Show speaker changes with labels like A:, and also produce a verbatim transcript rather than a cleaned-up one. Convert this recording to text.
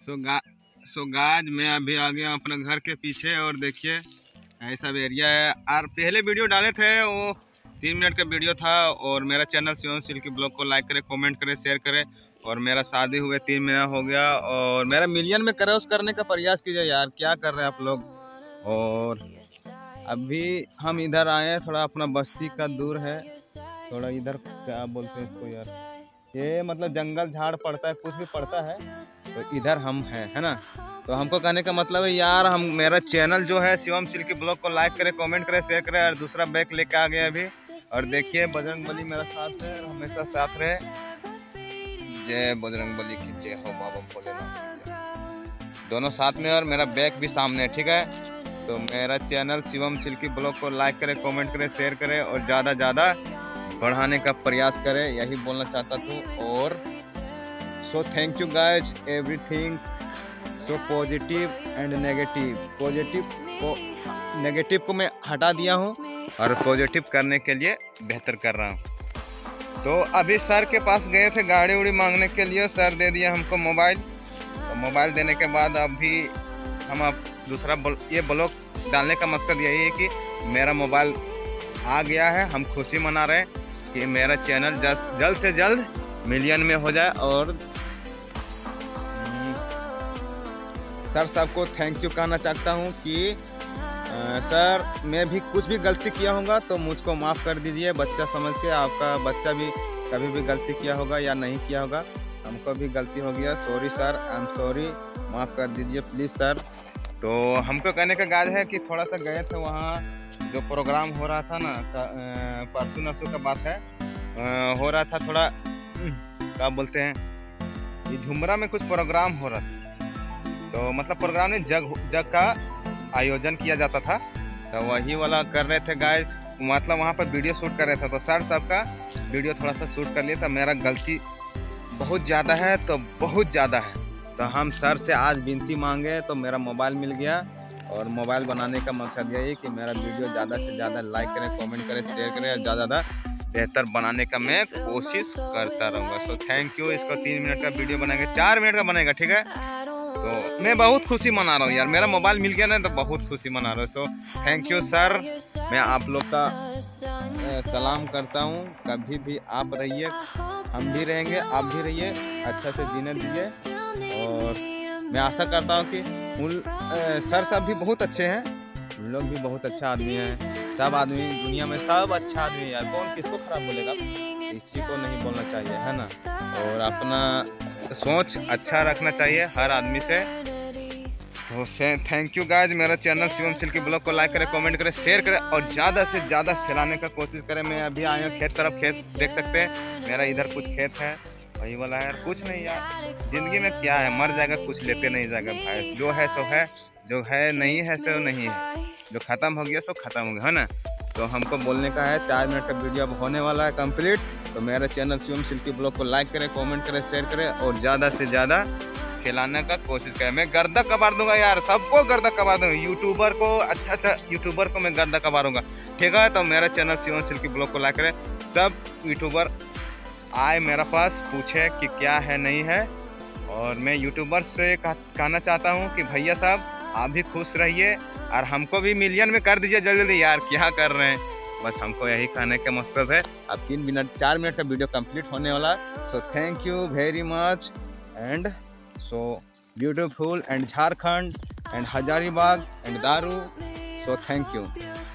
A: सो गा सो गाज मैं अभी आ गया अपने घर के पीछे और देखिए ऐसा एरिया है। और पहले वीडियो डाले थे वो तीन मिनट का वीडियो था। और मेरा चैनल शिवम सिल्की ब्लॉग को लाइक करें, कमेंट करें, शेयर करें। और मेरा शादी हुए तीन महीना हो गया और मेरा मिलियन में क्रॉस करने का प्रयास कीजिए यार, क्या कर रहे हैं आप लोग। और अभी हम इधर आए हैं, थोड़ा अपना बस्ती का दूर है, थोड़ा इधर क्या बोलते हैं इसको यार, ये मतलब जंगल झाड़ पड़ता है, कुछ भी पड़ता है, तो इधर हम हैं, है ना। तो हमको कहने का मतलब है यार, हम मेरा चैनल जो है शिवम सिल्की ब्लॉग को लाइक करें, कमेंट करें, शेयर करें। और दूसरा बैग लेके आ गए अभी। और देखिए बजरंगबली मेरा साथ है, हमेशा साथ रहे। जय बजरंगबली की जय हो, बाबा भोलेनाथ दोनों साथ में। और मेरा बैग भी सामने, ठीक है। तो मेरा चैनल शिवम सिल्की ब्लॉग को लाइक करें, कमेंट करें, शेयर करें और ज़्यादा ज़्यादा बढ़ाने का प्रयास करें, यही बोलना चाहता था। और so thank you guys everything. So positive and negative, positive को नेगेटिव को मैं हटा दिया हूँ और पॉजिटिव करने के लिए बेहतर कर रहा हूँ। तो अभी सर के पास गए थे गाड़ी उड़ी मांगने के लिए, सर दे दिया हमको मोबाइल। तो मोबाइल देने के बाद अभी हम अब दूसरा ये ब्लॉग डालने का मकसद यही है कि मेरा मोबाइल आ गया है, हम खुशी मना रहे हैं कि मेरा चैनल जल्द जल्द से जल्द मिलियन में हो जाए। और सर सबको थैंक यू कहना चाहता हूँ कि आ, सर मैं भी कुछ भी गलती किया होगा तो मुझको माफ़ कर दीजिए, बच्चा समझ के। आपका बच्चा भी कभी भी गलती किया होगा या नहीं किया होगा, हमको भी गलती हो गया। Sorry sir, I am sorry, माफ़ कर दीजिए प्लीज़ सर। तो हमको कहने का गाज है कि थोड़ा सा गए थे वहाँ, जो प्रोग्राम हो रहा था ना, परसों नरसों का बात है, हो रहा था थोड़ा क्या बोलते हैं, ये झुमरा में कुछ प्रोग्राम हो रहा था। तो मतलब प्रोग्राम में जग जग का आयोजन किया जाता था, तो वही वाला कर रहे थे गाइस। मतलब वहाँ पर वीडियो शूट कर रहे थे, तो सर सबका वीडियो थोड़ा सा शूट कर लिया था। मेरा गलती बहुत ज़्यादा है, तो बहुत ज़्यादा है। तो हम सर से आज विनती मांगे तो मेरा मोबाइल मिल गया। और मोबाइल बनाने का मकसद यही है कि मेरा वीडियो ज़्यादा से ज़्यादा लाइक करें, कमेंट करें, शेयर करें और ज़्यादा ज़्यादा बेहतर बनाने का मैं कोशिश करता रहूँगा। So thank you. इसको तीन मिनट का वीडियो बनाएंगे, चार मिनट का बनेगा, ठीक है। तो मैं बहुत खुशी मना रहा हूँ यार, मेरा मोबाइल मिल गया ना, तो बहुत खुशी मना रहा हूँ। सो थैंक यू सर, मैं आप लोग का सलाम करता हूँ। कभी भी आप रहिए, हम भी रहेंगे, आप भी रहिए, अच्छा से जीने दीजिए। और मैं आशा करता हूँ कि उन सर सब भी बहुत अच्छे हैं, उन लोग भी बहुत अच्छा आदमी हैं। सब आदमी दुनिया में सब अच्छा आदमी है यार, कौन किसको खराब बोलेगा, किसी को नहीं बोलना चाहिए, है ना। और अपना सोच अच्छा रखना चाहिए हर आदमी से। तो थैंक यू गाइज। मेरा चैनल शिवम सिल्की ब्लॉग को लाइक करें, कमेंट करें, शेयर करें और ज़्यादा से ज़्यादा फैलाने का कोशिश करें। मैं अभी आया हूँ खेत तरफ, खेत देख सकते हैं, मेरा इधर कुछ खेत है, वही वाला है। कुछ नहीं यार, जिंदगी में क्या है, मर जाएगा, कुछ लेते नहीं जाएगा भाई। जो है सो है, जो है नहीं है सो नहीं है, जो ख़त्म हो गया सो ख़त्म हो गया, है ना। तो हमको बोलने का है, चार मिनट का वीडियो अब होने वाला है कंप्लीट। तो मेरा चैनल शिवम सिल्की ब्लॉग को लाइक करें, कमेंट करें, शेयर करें और ज़्यादा से ज़्यादा फैलाने का कोशिश करें। मैं गर्दा कबार दूंगा यार, सबको गर्दा कबार दूंगा, यूट्यूबर को, अच्छा अच्छा यूट्यूबर को मैं गर्दा कबारूंगा, ठीक है। तो मेरा चैनल शिवम सिल्की ब्लॉग को लाइक करें। सब यूट्यूबर आए मेरे पास, पूछे कि क्या है नहीं है। और मैं यूट्यूबर से कहना चाहता हूँ कि भैया साहब आप भी खुश रहिए और हमको भी मिलियन में कर दीजिए जल्दी जल्दी यार, क्या कर रहे हैं। बस हमको यही कहने का मकसद है। अब तीन मिनट चार मिनट का वीडियो कंप्लीट होने वाला है। So thank you very much and so beautiful and Jharkhand and Hazaribagh and daru. So thank you.